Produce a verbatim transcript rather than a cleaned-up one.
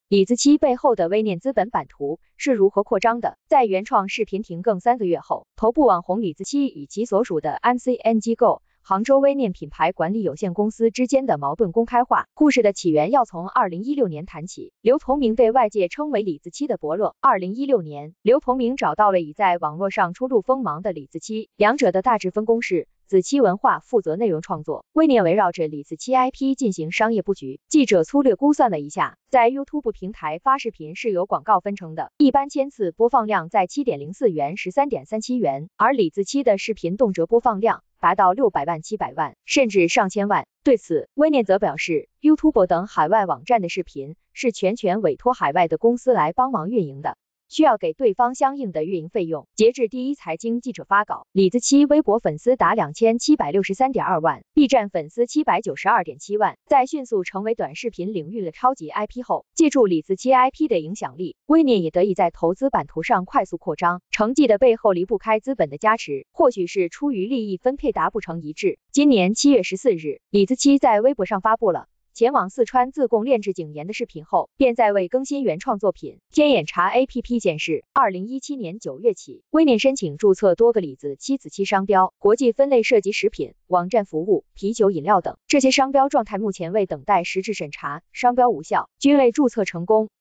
李子柒背后的微念资本版图是如何扩张的？在原创视频停更三个月后，头部网红李子柒与其所属的 M C N 机构杭州微念品牌管理有限公司之间的矛盾公开化。故事的起源要从二零一六年谈起。刘同明被外界称为李子柒的伯乐。二零一六年，刘同明找到了已在网络上初露锋芒的李子柒，两者的大致分工是：子柒文化负责内容创作，微念围绕着李子柒 I P 进行商业布局。记者粗略估算了一下，在 YouTube 平台发视频是有广告分成的，一般千次播放量在 七点零四元、十三点三七元，而李子柒的视频动辄播放量达到六百万、七百万，甚至上千万。对此，微念则表示 ，YouTube 等海外网站的视频是全权委托海外的公司来帮忙运营的，需要给对方相应的运营费用。截至第一财经记者发稿，李子柒微博粉丝达两千七百六十三点二万 ，B 站粉丝七百九十二点七万。在迅速成为短视频领域的超级 I P 后，借助李子柒 I P 的影响力，微念也得以在投资版图上快速扩张。成绩的背后离不开资本的加持，或许是出于利益分配达不成一致。今年七月十四日，李子柒在微博上发布了前往四川自贡炼制井盐的视频后，便在为更新原创作品。天眼查 A P P 显示，二零一七年九月起，微念申请注册多个李子柒子柒商标，国际分类涉及食品、网站服务、啤酒饮料等。这些商标状态目前为等待实质审查，商标无效，均未注册成功。